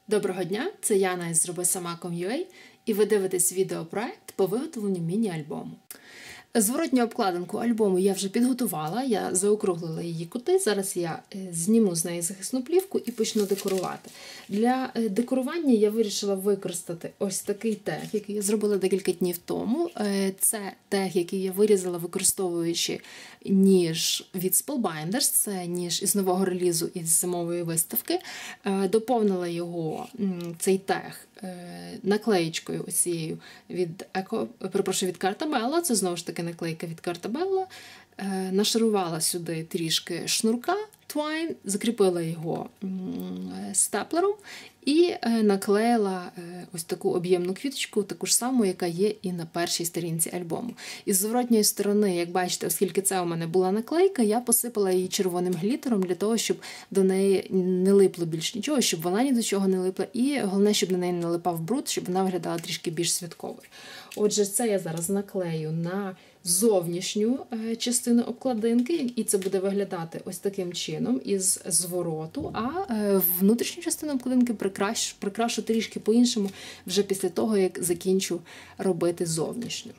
Доброго дня, це Яна із Зробисама.com.ua і ви дивитесь відеопроект по виготовленню міні-альбому. Зворотню обкладинку альбому я вже підготувала, я заокруглила її кути, зараз я зніму з неї захисну плівку і почну декорувати. Для декорування я вирішила використати ось такий тег, який я зробила декілька днів тому. Це тег, який я вирізала, використовуючи ніж від Spellbinders, це ніж із нового релізу із зимової виставки. Доповнила його, цей тег, наклеєчкою ось цією від Carta Bella, це знову ж таки наклейка від Carta Bella. Нашарувала сюди трішки шнурка Twine, закріпила його степлером і наклеїла ось таку об'ємну квіточку, таку ж саму, яка є і на першій сторінці альбому. Із зворотньої сторони, як бачите, оскільки це у мене була наклейка, я посипала її червоним глітером для того, щоб до неї не липло більш нічого, щоб вона ні до чого не липла, і головне, щоб на неї не налипав бруд, щоб вона виглядала трішки більш святковою. Отже, це я зараз наклею на зовнішню частину обкладинки, і це буде виглядати ось таким чином із звороту, а внутрішню частину обкладинки прикрашу трішки по-іншому вже після того, як закінчу робити зовнішню.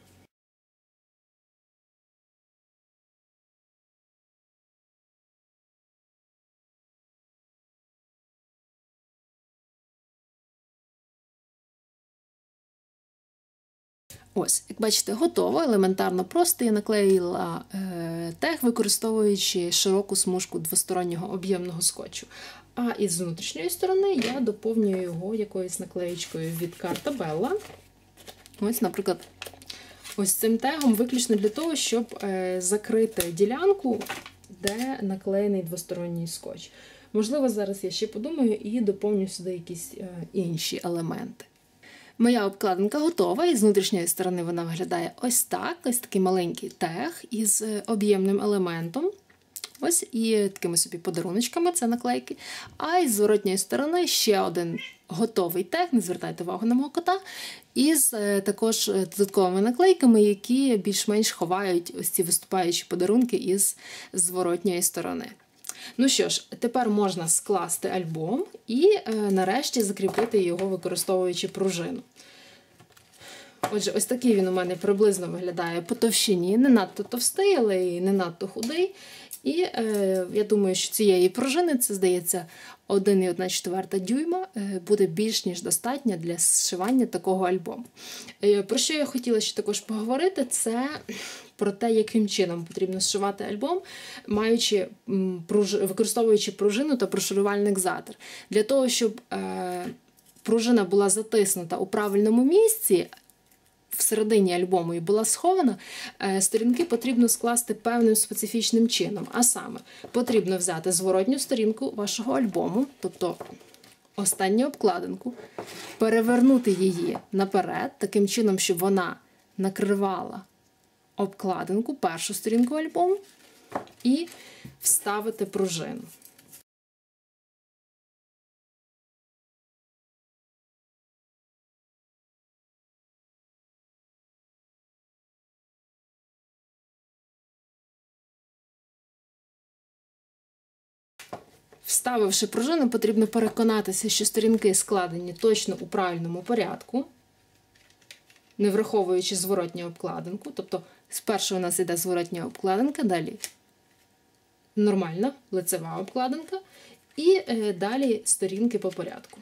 Ось, як бачите, готово, елементарно просто. Я наклеїла тег, використовуючи широку смужку двостороннього об'ємного скотчу. А із внутрішньої сторони я доповнюю його якоюсь наклеєчкою від Carta Bella. Ось, наприклад, ось цим тегом виключно для того, щоб закрити ділянку, де наклеєний двосторонній скотч. Можливо, зараз я ще подумаю і доповню сюди якісь інші елементи. Моя обкладинка готова, і з внутрішньої сторони вона виглядає ось так, ось такий маленький тег із об'ємним елементом. Ось, і такими собі подаруночками, це наклейки. А із зворотньої сторони ще один готовий тег, не звертайте увагу на мого кота, із також додатковими наклейками, які більш-менш ховають ось ці виступаючі подарунки із зворотньої сторони. Ну що ж, тепер можна скласти альбом і нарешті закріпити його, використовуючи пружину. Отже, ось такий він у мене приблизно виглядає по товщині, не надто товстий, але і не надто худий. І я думаю, що цієї пружини, це, здається, 1,1/4 дюйма, буде більш ніж достатньо для зшивання такого альбому. Про що я хотіла ще також поговорити, це про те, яким чином потрібно зшивати альбом, використовуючи пружину та прошурувальник затер. Для того, щоб пружина була затиснута у правильному місці, всередині альбому і була схована, сторінки потрібно скласти певним специфічним чином. А саме, потрібно взяти зворотню сторінку вашого альбому, тобто останню обкладинку, перевернути її наперед, таким чином, щоб вона накривала обкладинку, першу сторінку альбому, і вставити пружину. Вставивши пружину, потрібно переконатися, що сторінки складені точно у правильному порядку, не враховуючи зворотню обкладинку. Тобто, спершу у нас йде зворотня обкладинка, далі нормальна лицева обкладинка і далі сторінки по порядку.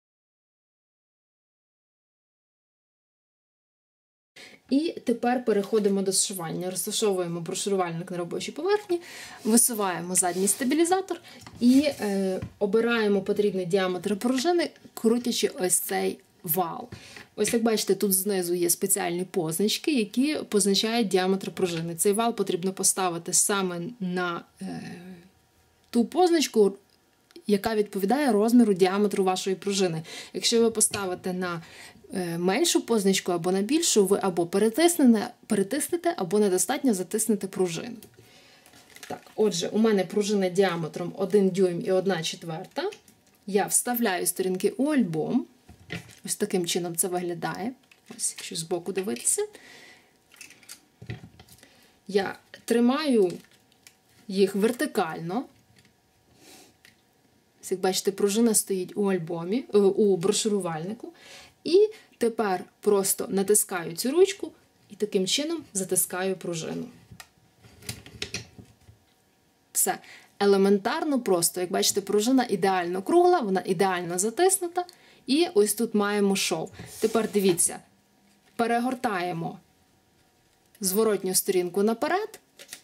І тепер переходимо до зшивання. Розташовуємо брошурувальник на робочій поверхні, висуваємо задній стабілізатор і обираємо потрібний діаметр пружини, крутячи ось цей вал. Ось як бачите, тут знизу є спеціальні позначки, які позначають діаметр пружини. Цей вал потрібно поставити саме на ту позначку, яка відповідає розміру діаметру вашої пружини. Якщо ви поставите на меншу позначку або на більшу, ви або перетиснете, або недостатньо затиснете пружину. Так, отже, у мене пружина діаметром 1 дюйм і 1/4. Я вставляю сторінки у альбом. Ось таким чином це виглядає. Ось, якщо збоку дивитися. Я тримаю їх вертикально. Як бачите, пружина стоїть у альбомі, у брошурувальнику. І тепер просто натискаю цю ручку і таким чином затискаю пружину. Все. Елементарно просто. Як бачите, пружина ідеально кругла, вона ідеально затиснута. І ось тут маємо шов. Тепер дивіться, перегортаємо зворотню сторінку наперед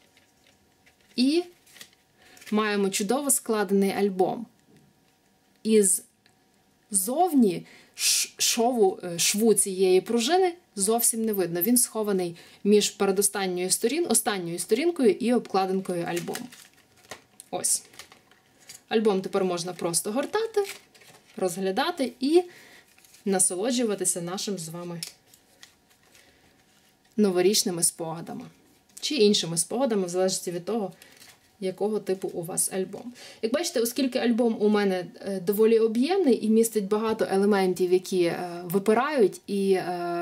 і маємо чудово складений альбом. Із зовні шву цієї пружини зовсім не видно. Він схований між останньою сторінкою і обкладинкою альбому. Ось. Альбом тепер можна просто гортати, розглядати і насолоджуватися нашим з вами новорічними спогадами. Чи іншими спогадами, в залежності від того, якого типу у вас альбом. Як бачите, оскільки альбом у мене доволі об'ємний і містить багато елементів, які випирають і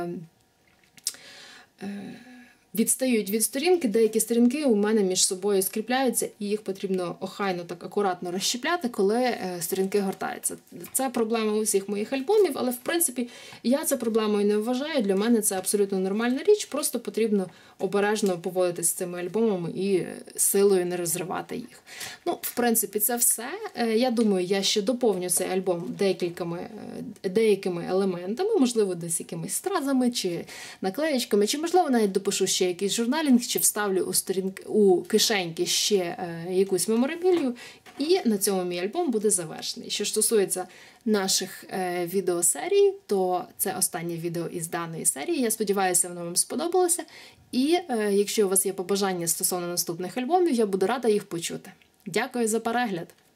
відстають від сторінки, деякі сторінки у мене між собою скріпляються, і їх потрібно охайно, так акуратно розщепляти, коли сторінки гортаються. Це проблема усіх моїх альбомів, але, в принципі, я це проблемою не вважаю. Для мене це абсолютно нормальна річ, просто потрібно обережно поводитися з цими альбомами і силою не розривати їх. Ну, в принципі, це все. Я думаю, я ще доповню цей альбом деякими елементами, можливо, десь якимись стразами, чи наклеєчками, чи, можливо, навіть допишу ще якийсь журналінг, чи вставлю у кишеньки ще якусь меморабілію, і на цьому мій альбом буде завершений. Що ж стосується наших відеосерій, то це останнє відео із даної серії. Я сподіваюся, воно вам сподобалося. І якщо у вас є побажання стосовно наступних альбомів, я буду рада їх почути. Дякую за перегляд!